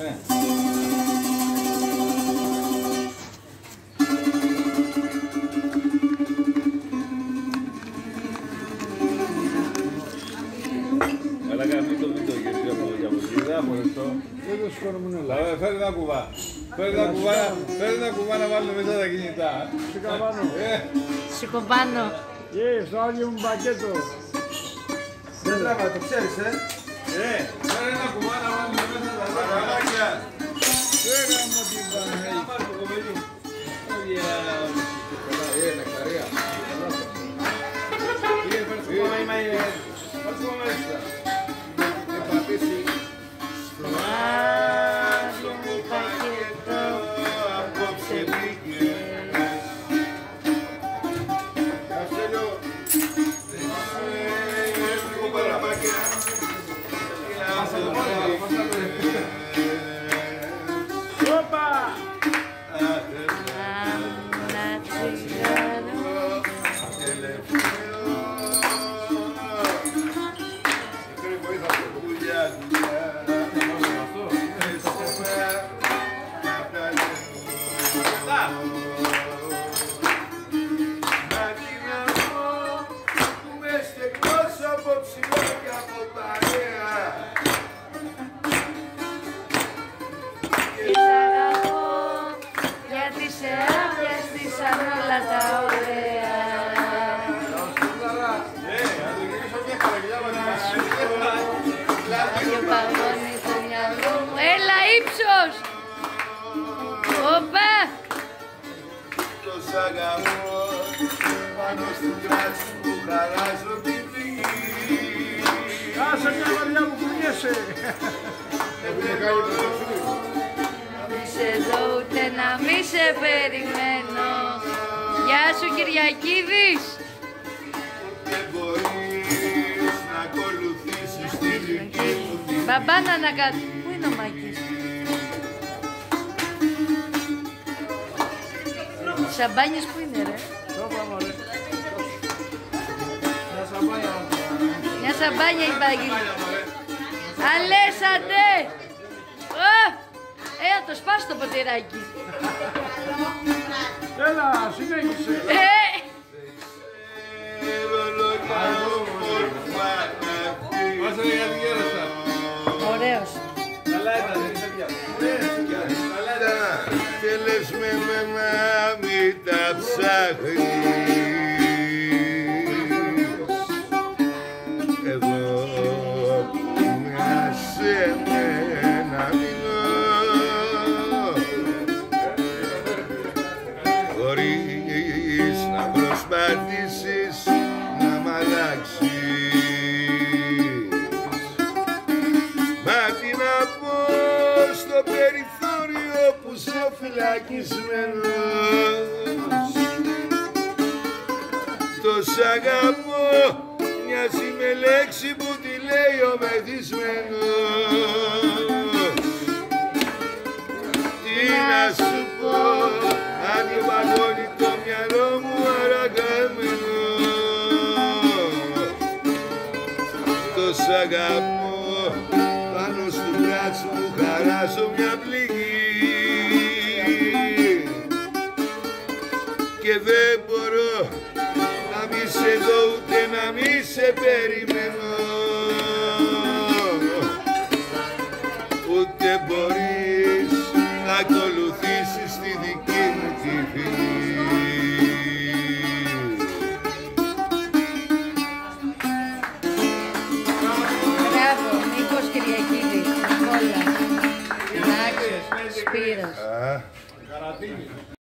Έλα κάνει το βίντεο γιατί από δεν απολυστώ. Δεν το σηκώνουμε όλα. Φέρε ένα κουβά. Φέρε ένα κουβά να βάλουμε μέσα τα κινητά. Σηκωπάνω. Σηκωπάνω. Στο άλλο μου πακέτο. Δεν τράβα, το ξέρεις, Φέρε ένα κουβά να βάλουμε μέσα τα κινητά. Φέρε μου την Παναγία. Να πάρει το κομμενί. Νεκταρία. Όλα τα ωραία. Και παγώνει το μυαλό μου. Έλα ύψος! Οπα! Το σ' αγαπώ πάνω στην κράτση που χαράζω τη πληγή. Άσε μια βαριά που κουνιέσαι. Να μη σε δω ούτε να μη σε περιμένω. Γεια σου Κυριακίδης. Δεν μπορείς να ακολουθήσεις τη δική μου τη Μπαμπάνα να κάτω. Πού είναι ο Μάκης? Σαμπάνιες που είναι ρε? Μια σαμπάνια υπάρχει. Αλέσατε! Να το σπάσει το ποτηράκι. Έλα, συνέχισε. Ωραίος. Και λες με μένα μην τα ψάχνεις. Εγώ μια σε μένα μείνω χωρίς να προσπαθήσεις να μ' αλλάξεις. Μα τι να πω στο περιθώριο που σε φυλακισμένος. Το σ' αγαπώ μοιάζει με λέξη που τη λέει ο μεθυσμένος. Τι να σου πω αν υπαγώνει το μυαλό μου αραγγαμένο. Το σ' αγαπώ πάνω στο μπράτσο μου χαράζω μια πληγή. Και δεν μπορώ να μη σε δω ούτε να μη σε περιμένω. Ούτε μπορείς να ακολουθήσεις τη δική μου τη φυλή. Μπράβο, Νίκος Κυριακίδης. Όλα. Σπύρος.